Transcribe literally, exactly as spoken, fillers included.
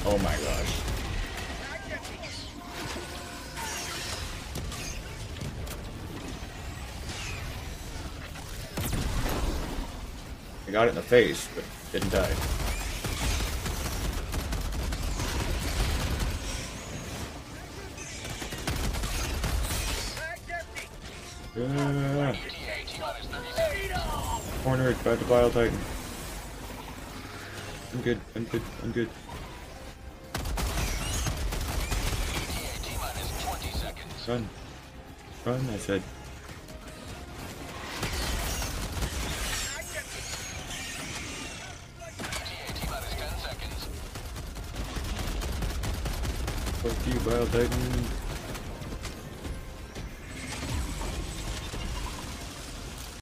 Oh my gosh. I got it in the face, but didn't die. Uh, cornered by the Bile Titan. I'm good, I'm good, I'm good. Run. Run, I said. Fuck you, Bile Titan.